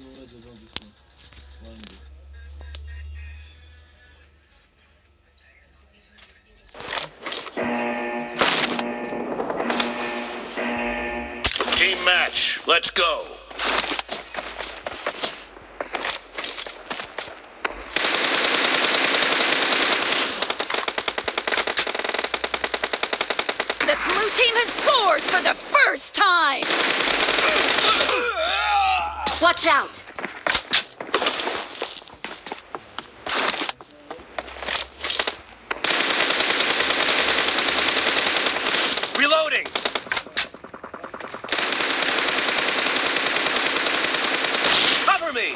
Team match, let's go. The blue team has scored for the first time! Watch out! Reloading! Cover me!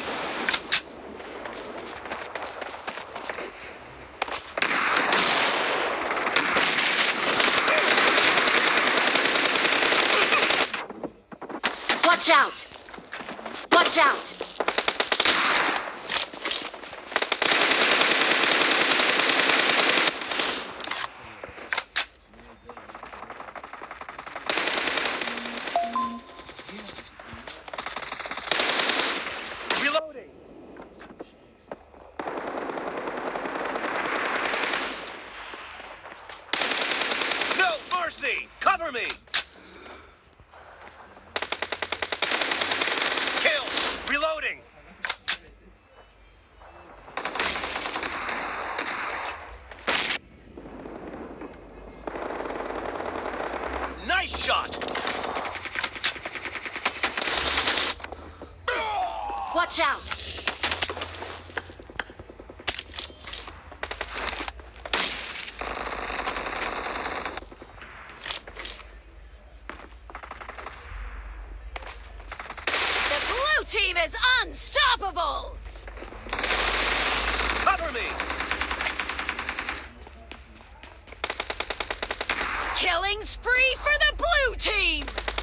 Watch out! Watch out! Reloading! No mercy! Cover me! Reloading! Nice shot! Watch out! Team is unstoppable! Cover me! Killing spree for the blue team!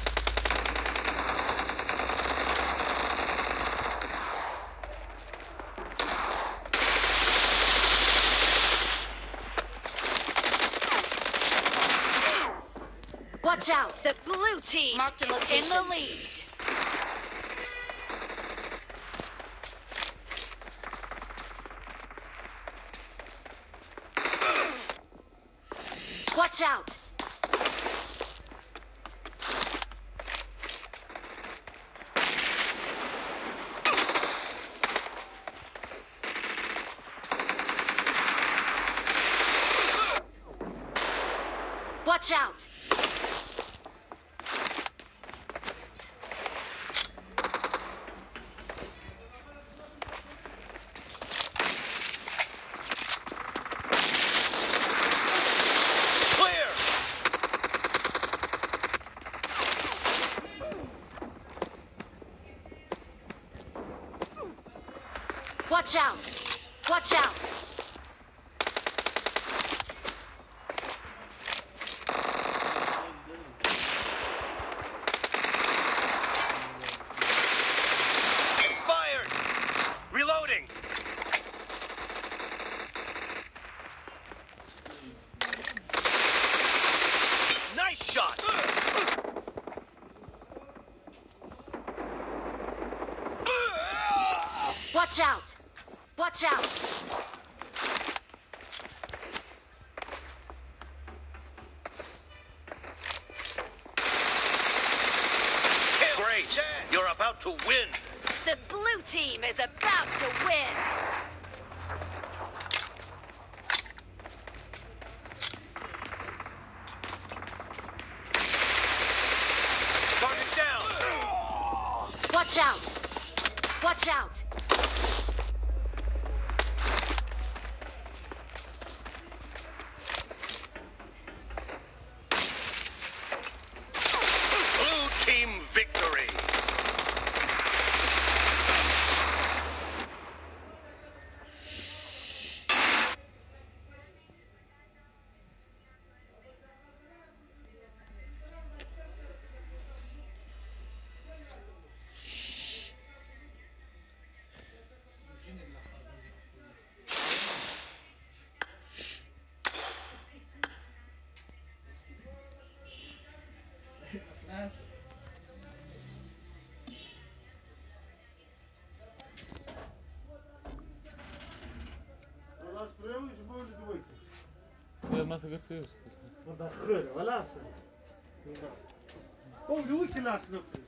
Watch out! The blue team is in the lead. Watch out! Watch out! Watch out! Watch out! Expired! Reloading! Nice shot! Watch out! Watch out! Great! You're about to win! The blue team is about to win! Target down! Watch out! Watch out! Team victory! massa gracioso. Vou dar rã, olha lá. Ou o que lá se não.